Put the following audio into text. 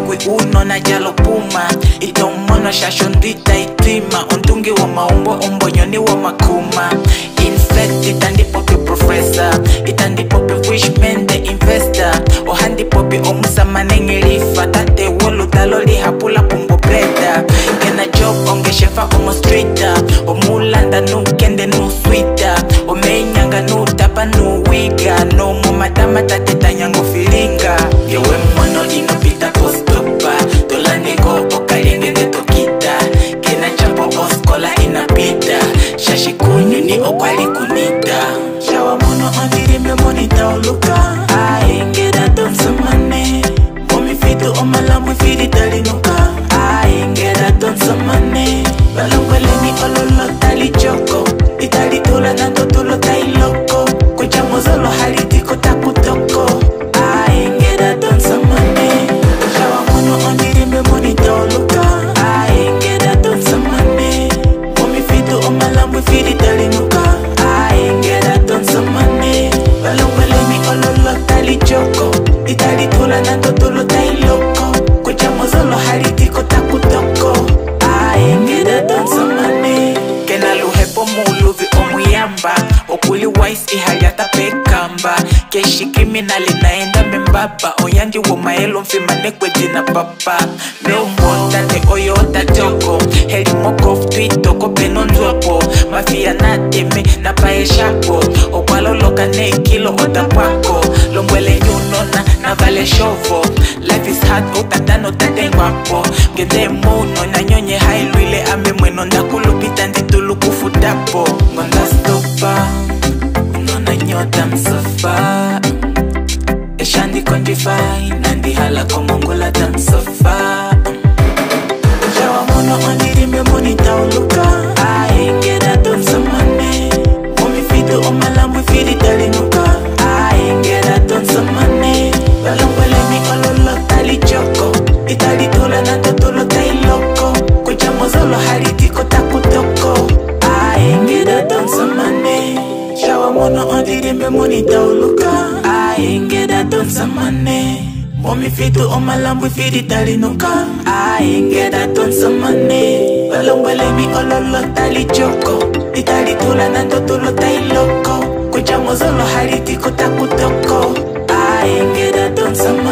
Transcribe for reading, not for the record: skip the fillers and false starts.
kui uno na jalo puma. Itomono shashondita itima. Ondungi wa maumbo ombonyoni wa makuma. Infect itandi popi professor. Itandi popi wishman the investor. Ohandi popi omusamane ngelifa. Tate wolu taloli hapula pumbo pleta. Kena job onge shefa omo straighter. Omulanda nu kende nu sweeter. Omenyanga nu tapa nu wiga. No mo madama tate tanyango filinga. Yewe mono inopita postopa. Tola nego okalienge de tokita. Kena champo oskola inapita. Shashi kunyu ni okwali kunita. Shawa mono ondiri me monita oluka. Aenge da don samane. Momi fitu omalamwe fidi talinuka. Aenge da don samane. Balongwele ni ololo tali choko. Itali tula nanto tulo tai loko. Kucha mozolo haliti kota kutoko. Aenge da don samane. Shawa mono ondiri me monita oluka. Aenge da don samane. Momi fitu omalamwe fidi talinuka. Aenge da don samane. Balongwele ni ololo tali choko. Itali tula nanto tulo tai loko. Kucha mozolo haliti kota kutoko. Aenge da don samane. Kena luhepo muluvi omuyamba. Okuli wise ihayata pekamba. Keshi criminali naenda membaba. Oyandi wo maelo mfimane kwe jina papa. Meo mwota te oyota joko. Heli moko ftuito kope nonzopo. Mafia na teme na pae shako. Okwalo loka ne kilo oda pako. Longwele nyunona na vale shovo. Life is hard okatano tate wapo. Gede muno na nyonye hailuile ame mweno ndakulupita nditulu kufutapo. Ngonda stopa unona nyota msofa. Eshandi konjifai nandi hala komongula tamsofa. Shawa mono ondiri me monita oluka. Aenge da don samane. Momi fitu omalamwe fidi talinuka. Aenge da don samane. Balongwele mi ololo tali choko. Itali tula nanto tulo tai loko. Kucha mozolo haliti kota kutoko. Aenge da don samane. Shawa mono ondiri me monita oluka. Aenge da don samane. Momi fitu omalambwe fidi talinuka. Aenge da don samane. Balongwele mi ololo tali choko. Itali tula nanto tulo tai loko. Kucha mozolo haliti kota kutoko. Aenge da don samane.